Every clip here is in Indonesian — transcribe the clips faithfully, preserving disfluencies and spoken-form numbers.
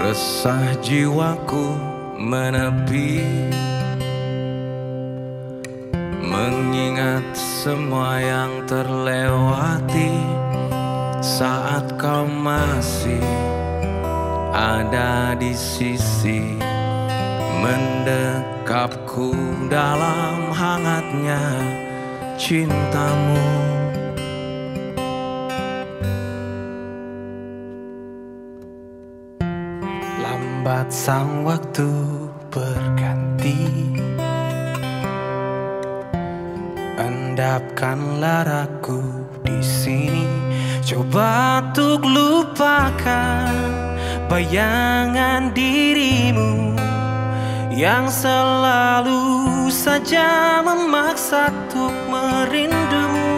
Resah jiwaku menepi, mengingat semua yang terlewati saat kau masih ada di sisi, mendekapku dalam hangatnya cintamu. Lambat sang waktu berganti, endapkanlah ragu di sini. Coba untuk lupakan bayangan dirimu yang selalu saja memaksa untuk merindumu.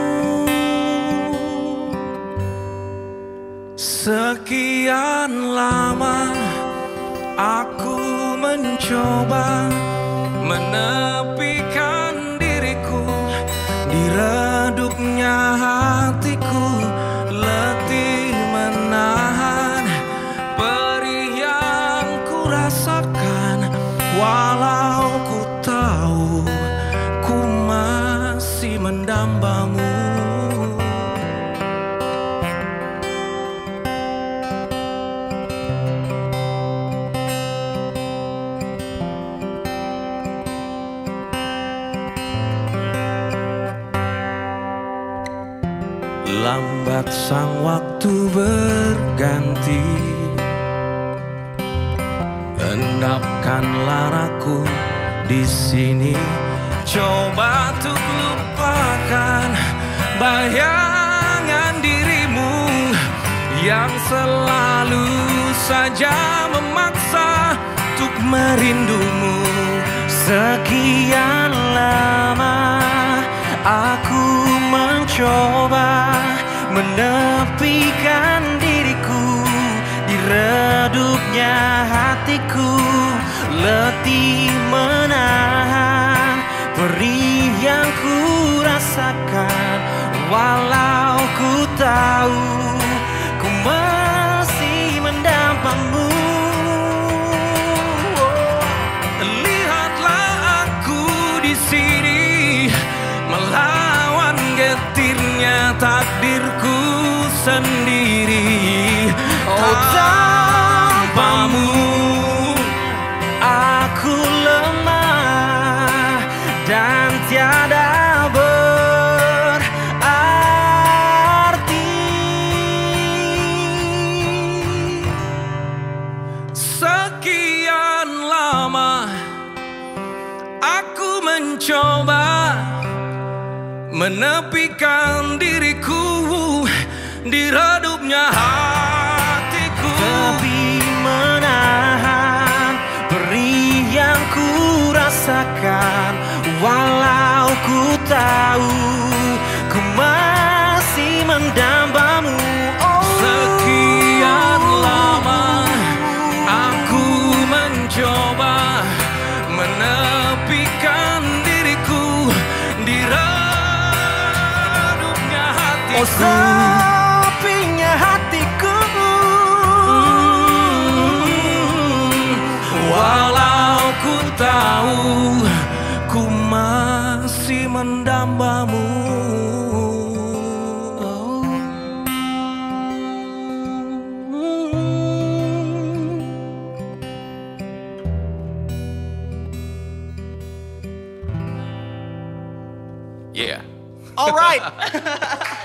Sekian lama aku mencoba menepikan diriku di redupnya hatiku, letih menahan perih yang ku rasakan. Walau ku tahu ku masih mendambamu. Lambat sang waktu berganti, endapkanlah ragu di sini. Coba untuk lupakan bayangan dirimu yang selalu saja memaksa untuk merindumu. Sekian lama aku mencoba menepikan diriku di redupnya hatiku, letih menahan perih yang ku rasakan. Walau ku tahu ku masih mendambamu. Lihatlah aku di sini melawan getirnya takdirku sendiri. Oh, tanpamu aku lemah dan tiada berarti. Sekian lama aku mencoba menepikan diriku di redupnya hatiku, tapi menahan perih yang ku rasakan. Walau ku tahu ku masih mendambamu. Oh, sekian lama aku mencoba menepikan diriku di redupnya hatiku. Oh, sepinya hatiku. hmm, Walau ku tahu ku masih mendambamu. Oh. Yeah. All right.